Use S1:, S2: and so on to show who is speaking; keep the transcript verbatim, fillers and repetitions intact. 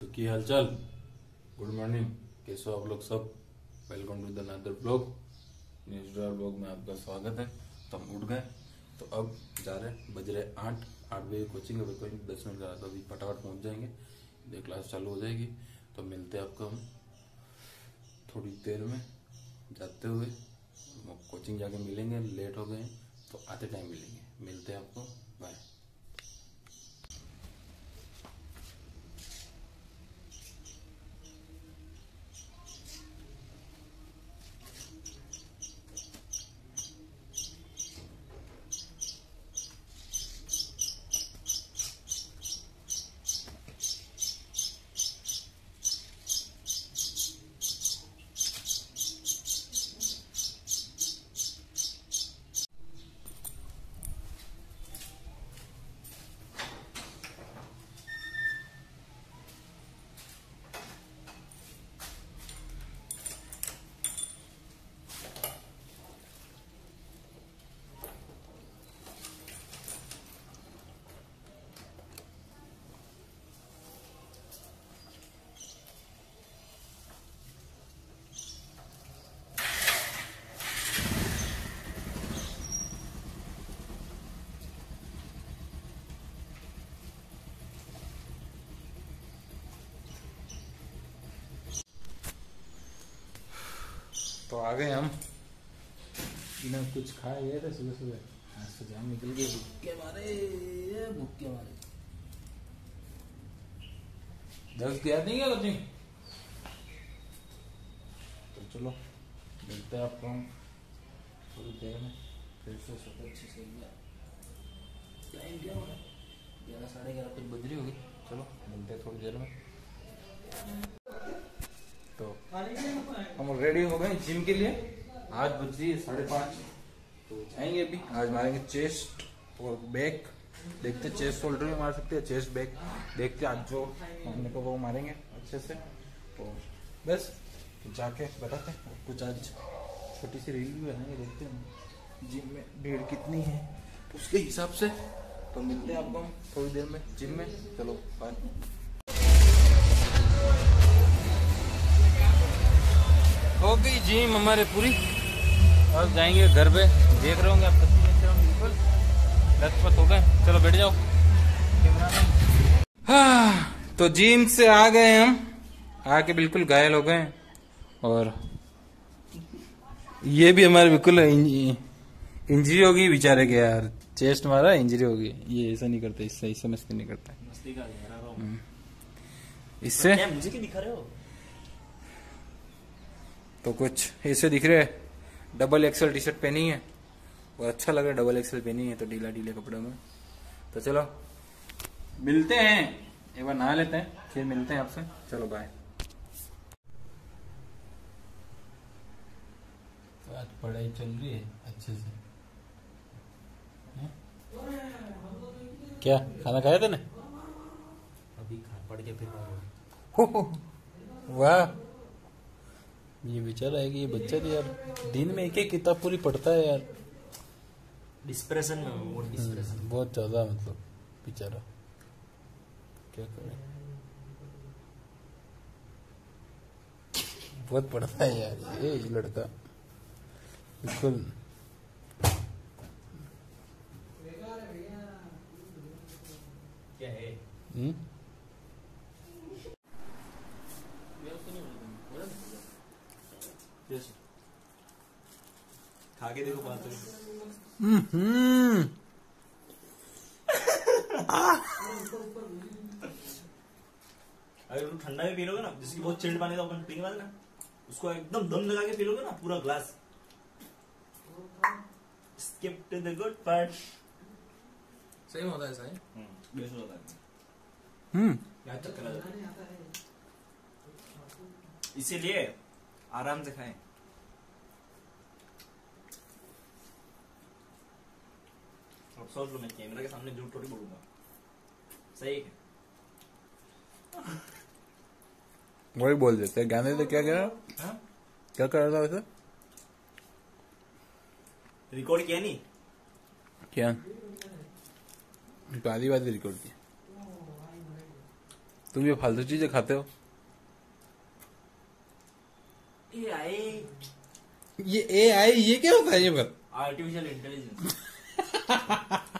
S1: तो की हालचाल, गुड मॉर्निंग, कैसे हो आप लोग सब। Welcome to the another blog. News blog में आपका स्वागत है। तो हम उठ गए, तो अब जा रहे हैं, बज रहे आठ आठ बजे कोचिंग है, कोई दस मिनट का, तो अभी फटाफट पहुंच जाएंगे, ये क्लास चालू हो जाएगी। तो मिलते हैं आपको हम थोड़ी देर में जाते हुए, कोचिंग जाके मिलेंगे। लेट हो गए तो आते टाइम मिलेंगे, मिलते हैं आपको, बाय। तो आ गए हम, बिना कुछ खाए गए थे सुबह सुबह। आज तो जान निकल गई भूख के मारे, भूख के मारे। दस गया नहीं क्या कोचिंग। तो चलो मिलते हैं आपको हम थोड़ी देर में, फिर से सोते अच्छे से। टाइम क्या हो रहा है, ग्यारह साढ़े ग्यारह कुछ बज रही होगी। चलो मिलते हैं थोड़ी देर में। तो हम रेडी हो गए जिम के लिए, आज बज रही है साढ़े पाँच। तो जाएंगे अभी, आज मारेंगे चेस्ट और बैक। देखते चेस्ट शोल्डर भी मार सकते हैं, चेस्ट बैक देखते आज जो मारने को वो मारेंगे अच्छे से। तो बस तो जाके बताते हैं कुछ, आज छोटी सी रील भी बनाएंगे, देखते हैं जिम में भीड़ कितनी है उसके हिसाब से। तो मिलते हैं आपको हम थोड़ी देर में जिम में। चलो बाय। हो गई जिम हमारे पूरी, अब जाएंगे घर पे। देख रहे होंगे आप बिल्कुल लथपथ हो गए। चलो बैठ जाओ कैमरामैन। हाँ, तो जिम से आ गए हम, आके बिल्कुल घायल हो गए। और ये भी हमारे बिल्कुल इंजरी होगी बेचारे के यार, चेस्ट मारा इंजरी होगी। ये ऐसा नहीं करता, इससे इससे मस्ती नहीं करता मस्ती का इससे। मुझे क्यों दिखा रहे हो। तो कुछ ऐसे दिख रहे, डबल एक्सल टी शर्ट पहनी है और अच्छा लग रहा है, डबल एक्सल पहनी है तो ढीला ढीले कपड़ों में। तो चलो मिलते हैं, एक बार नहा लेते हैं फिर मिलते हैं आपसे। चलो बाय। तो आज पढ़ाई चल रही है अच्छे से। क्या खाना खाया था ना
S2: अभी खा पढ़ के फिर
S1: वाह, ये बेचारा है कि ये बच्चा तो यार दिन में एक एक किताब पूरी पढ़ता है यार।
S2: डिस्प्रेशन में वो डिस्प्रेशन
S1: बहुत ज्यादा, मतलब बेचारा क्या करे, बहुत पढ़ता है यार ये लड़का बिल्कुल।
S2: क्या है
S1: हम्म
S2: खा के देखो बात।
S1: हम्म
S2: अगर तुम ठंडा में पी लोगे ना, जिसकी बहुत चिल्ड पानी था अपन पीने वाले ना, उसको एकदम दम लगा के पी लोगे ना पूरा glass. Skip to the good part.
S3: सही में होता है, सही
S2: बेस्ट होता है।
S1: हम्म
S2: यहाँ चक्कर आ जाता है, इसीलिए आराम से खाएं। अब सोच लो, मैं कैमरा के सामने झूठ थोड़ी बोलूंगा, सही है।
S1: वही बोल देते गाने तो क्या क्या
S2: हाँ?
S1: क्या कर रहा था वैसे,
S2: रिकॉर्ड किया नहीं
S1: क्या आधी बात रिकॉर्ड की। तुम ये फालतू चीजें खाते हो।
S2: ए आई
S1: ये ए आई ये क्या होता है ये बात?
S2: Artificial intelligence